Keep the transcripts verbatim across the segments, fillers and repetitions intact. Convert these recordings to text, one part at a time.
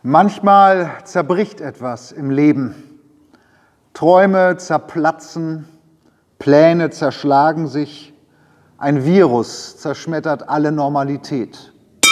Manchmal zerbricht etwas im Leben. Träume zerplatzen, Pläne zerschlagen sich, ein Virus zerschmettert alle Normalität.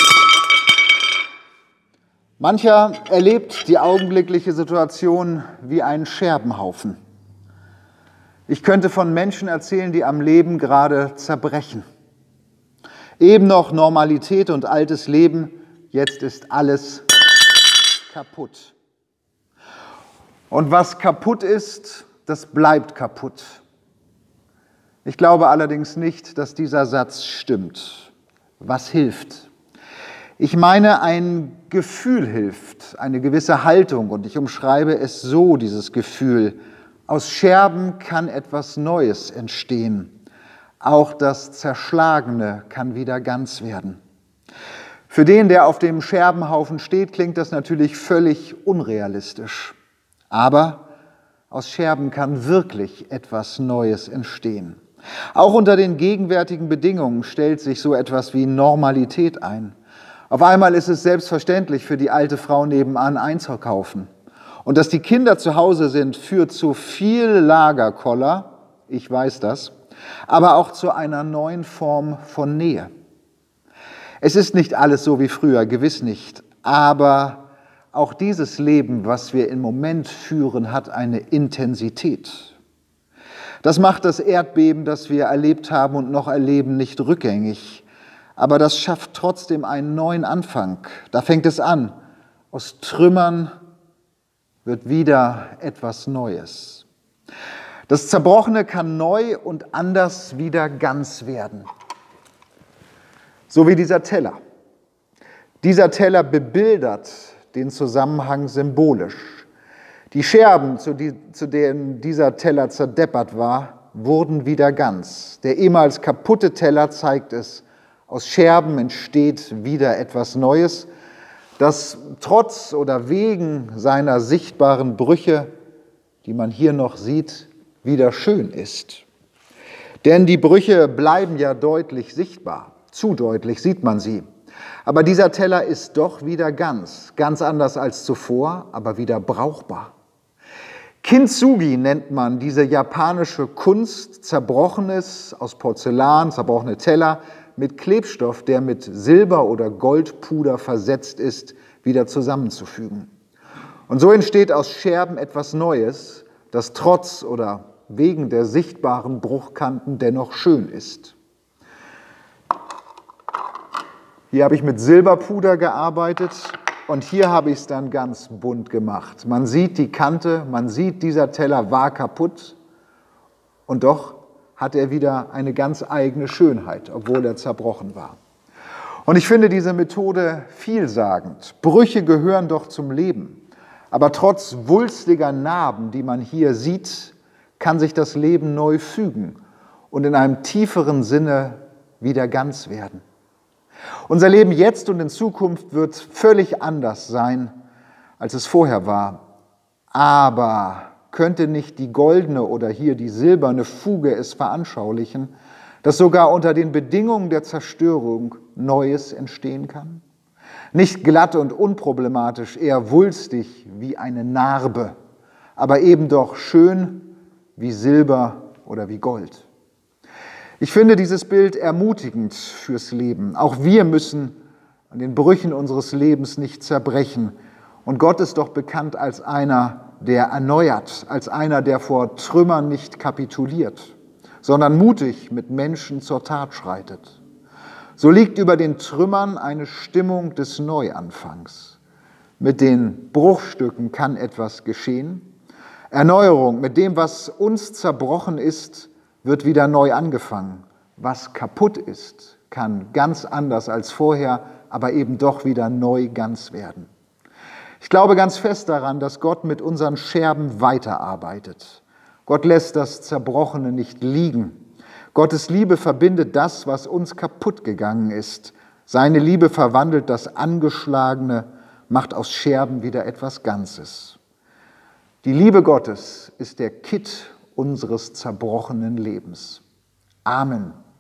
Mancher erlebt die augenblickliche Situation wie einen Scherbenhaufen. Ich könnte von Menschen erzählen, die am Leben gerade zerbrechen. Eben noch Normalität und altes Leben, jetzt ist alles kaputt. Und was kaputt ist, das bleibt kaputt. Ich glaube allerdings nicht, dass dieser Satz stimmt. Was hilft? Ich meine, ein Gefühl hilft, eine gewisse Haltung, und ich umschreibe es so, dieses Gefühl. Aus Scherben kann etwas Neues entstehen. Auch das Zerschlagene kann wieder ganz werden. Für den, der auf dem Scherbenhaufen steht, klingt das natürlich völlig unrealistisch. Aber aus Scherben kann wirklich etwas Neues entstehen. Auch unter den gegenwärtigen Bedingungen stellt sich so etwas wie Normalität ein. Auf einmal ist es selbstverständlich für die alte Frau nebenan einzukaufen. Und dass die Kinder zu Hause sind, führt zu viel Lagerkoller, ich weiß das, aber auch zu einer neuen Form von Nähe. Es ist nicht alles so wie früher, gewiss nicht, aber auch dieses Leben, was wir im Moment führen, hat eine Intensität. Das macht das Erdbeben, das wir erlebt haben und noch erleben, nicht rückgängig, aber das schafft trotzdem einen neuen Anfang. Da fängt es an, aus Trümmern wird wieder etwas Neues. Das Zerbrochene kann neu und anders wieder ganz werden. So wie dieser Teller. Dieser Teller bebildert den Zusammenhang symbolisch. Die Scherben, zu, die, zu denen dieser Teller zerdeppert war, wurden wieder ganz. Der ehemals kaputte Teller zeigt es. Aus Scherben entsteht wieder etwas Neues, das trotz oder wegen seiner sichtbaren Brüche, die man hier noch sieht, wieder schön ist. Denn die Brüche bleiben ja deutlich sichtbar. Zu deutlich sieht man sie. Aber dieser Teller ist doch wieder ganz, ganz anders als zuvor, aber wieder brauchbar. Kintsugi nennt man diese japanische Kunst, Zerbrochenes aus Porzellan, zerbrochene Teller mit Klebstoff, der mit Silber- oder Goldpuder versetzt ist, wieder zusammenzufügen. Und so entsteht aus Scherben etwas Neues, das trotz oder wegen der sichtbaren Bruchkanten dennoch schön ist. Hier habe ich mit Silberpuder gearbeitet und hier habe ich es dann ganz bunt gemacht. Man sieht die Kante, man sieht, dieser Teller war kaputt und doch hat er wieder eine ganz eigene Schönheit, obwohl er zerbrochen war. Und ich finde diese Methode vielsagend. Brüche gehören doch zum Leben. Aber trotz wulstiger Narben, die man hier sieht, kann sich das Leben neu fügen und in einem tieferen Sinne wieder ganz werden. Unser Leben jetzt und in Zukunft wird völlig anders sein, als es vorher war. Aber könnte nicht die goldene oder hier die silberne Fuge es veranschaulichen, dass sogar unter den Bedingungen der Zerstörung Neues entstehen kann? Nicht glatt und unproblematisch, eher wulstig wie eine Narbe, aber eben doch schön wie Silber oder wie Gold. Ich finde dieses Bild ermutigend fürs Leben. Auch wir müssen an den Brüchen unseres Lebens nicht zerbrechen. Und Gott ist doch bekannt als einer, der erneuert, als einer, der vor Trümmern nicht kapituliert, sondern mutig mit Menschen zur Tat schreitet. So liegt über den Trümmern eine Stimmung des Neuanfangs. Mit den Bruchstücken kann etwas geschehen. Erneuerung, mit dem, was uns zerbrochen ist, wird wieder neu angefangen. Was kaputt ist, kann ganz anders als vorher, aber eben doch wieder neu ganz werden. Ich glaube ganz fest daran, dass Gott mit unseren Scherben weiterarbeitet. Gott lässt das Zerbrochene nicht liegen. Gottes Liebe verbindet das, was uns kaputt gegangen ist. Seine Liebe verwandelt das Angeschlagene, macht aus Scherben wieder etwas Ganzes. Die Liebe Gottes ist der Kitt unseres zerbrochenen Lebens. Amen.